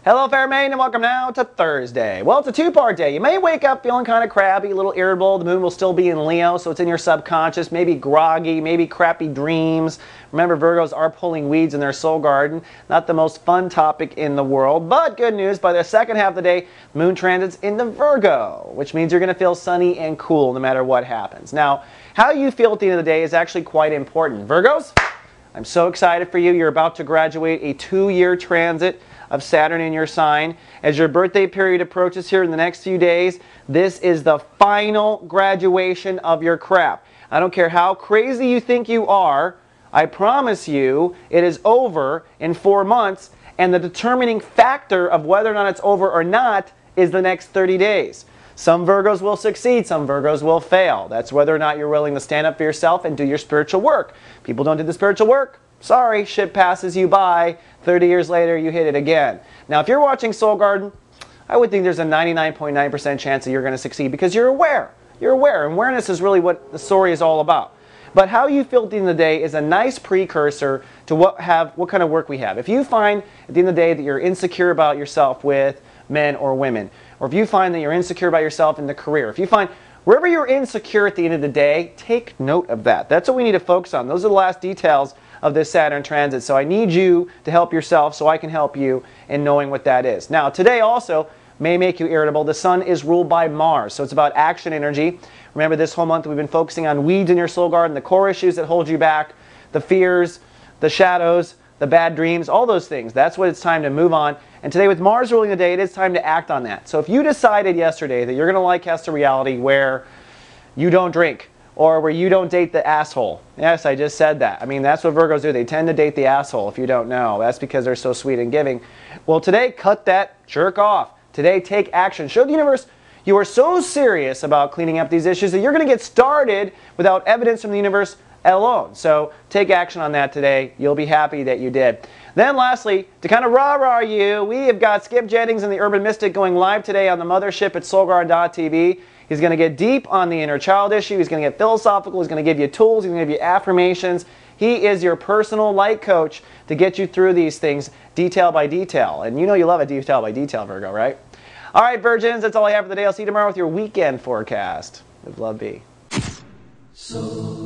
Hello, Fair Maine, and welcome now to Thursday. Well, it's a two-part day. You may wake up feeling kind of crabby, a little irritable. The moon will still be in Leo, so it's in your subconscious, maybe groggy, maybe crappy dreams. Remember, Virgos are pulling weeds in their soul garden. Not the most fun topic in the world, but good news, by the second half of the day, moon transits into Virgo, which means you're going to feel sunny and cool no matter what happens. Now, how you feel at the end of the day is actually quite important. Virgos, I'm so excited for you. You're about to graduate a 2-year transit of Saturn in your sign. As your birthday period approaches here in the next few days, this is the final graduation of your crap. I don't care how crazy you think you are, I promise you it is over in 4 months, and the determining factor of whether or not it's over or not is the next 30 days. Some Virgos will succeed, some Virgos will fail. That's whether or not you're willing to stand up for yourself and do your spiritual work. People don't do the spiritual work. Sorry, shit passes you by. 30 years later, you hit it again. Now, if you're watching Soul Garden, I would think there's a 99.9% chance that you're going to succeed because you're aware. You're aware. And awareness is really what the story is all about. But how you feel at the end of the day is a nice precursor to what kind of work we have. If you find at the end of the day that you're insecure about yourself with men or women, or if you find that you're insecure about yourself in the career, if you find wherever you're insecure at the end of the day, take note of that. That's what we need to focus on. Those are the last details of this Saturn transit. So I need you to help yourself so I can help you in knowing what that is. Now, today also may make you irritable. The sun is ruled by Mars, so it's about action energy. Remember, this whole month we've been focusing on weeds in your soul garden, the core issues that hold you back, the fears, the shadows, the bad dreams, all those things. That's what it's time to move on. And today with Mars ruling the day, it is time to act on that. So if you decided yesterday that you're going to like Hester Reality where you don't drink, or where you don't date the asshole. Yes, I just said that. I mean, that's what Virgos do. They tend to date the asshole if you don't know. That's because they're so sweet and giving. Well, today, cut that jerk off. Today, take action. Show the universe you are so serious about cleaning up these issues that you're going to get started without evidence from the universe alone. So take action on that today. You'll be happy that you did. Then lastly, to kind of rah-rah you, we have got Skip Jennings and the Urban Mystic going live today on the mothership at soulgarden.tv. He's going to get deep on the inner child issue. He's going to get philosophical. He's going to give you tools. He's going to give you affirmations. He is your personal light coach to get you through these things detail by detail. And you know you love it detail by detail, Virgo, right? All right, Virgins, that's all I have for the day. I'll see you tomorrow with your weekend forecast. With love, B.